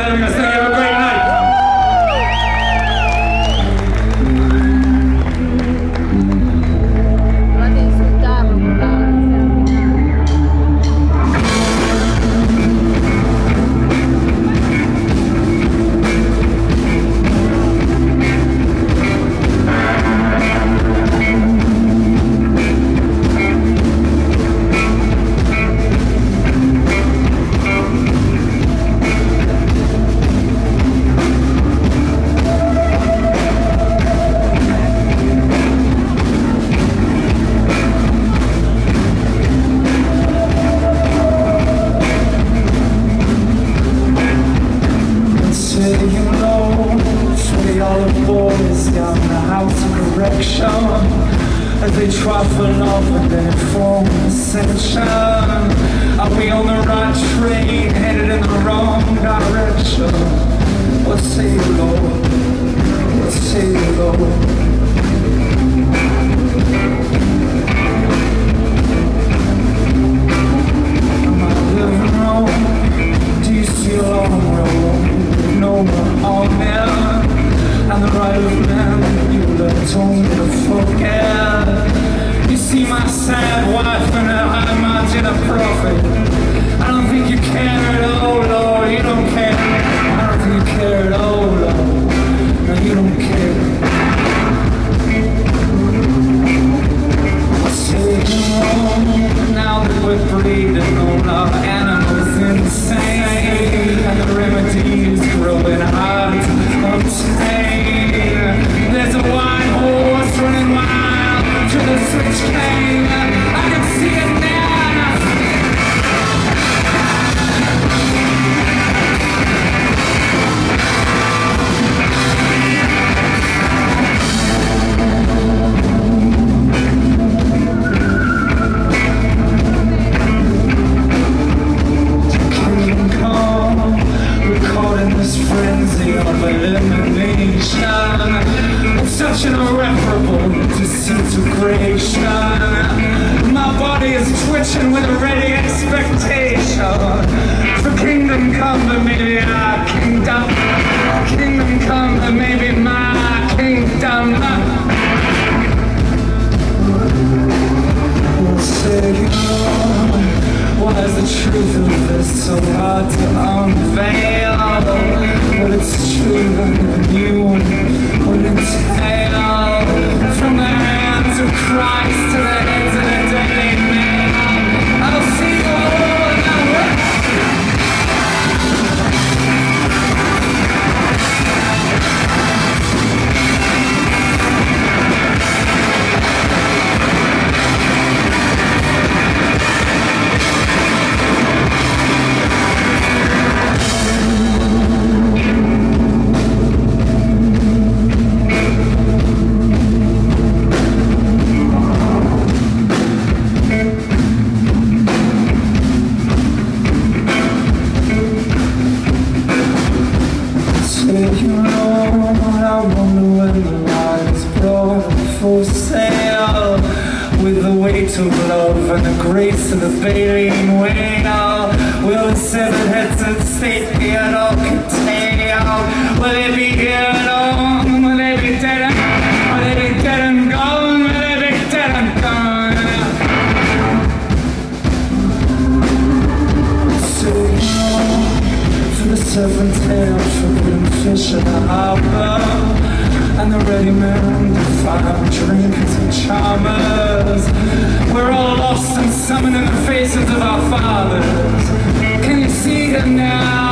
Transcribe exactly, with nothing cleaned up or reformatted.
having us. Thank you. Have a great night. As they try for love and then form ascension. Are we on the right train, headed in the wrong direction? What say you, Lord? What say you, Lord? Am I living wrong? Do you see a long road? No more on there. And the right of man you learn told me to forget. You see my sad wife and I imagine a prophet. I don't think you care at all, Lord, you don't care. I don't think you care at all, Lord, no, you don't care. Taking on now that we're breeding all our animals insane, and the remedy is growing hard to obtain. There's a white horse running wild through the switch cane. I can see it now. Frenzy of elimination, it's such an irreparable disintegration. My body is twitching with a ready expectation for kingdom come, but maybe our kingdom. Kingdom come, but maybe my kingdom. Why is the truth of this so hard to unveil? But it's true that you would entail. From the hands of Christ to the heads of the daily man, I'll see the Lord now. Of love and the grace of the baleen whale. Will the seven heads of state be at all contained? Will they be here at all? Will they be dead and will they be dead and gone? Will they be dead and gone? So for the seven tails, forbidden fish in the harbor, and the ready men to find drinkers and charmers. We're all lost and summoned in the faces of our fathers. Can you see them now?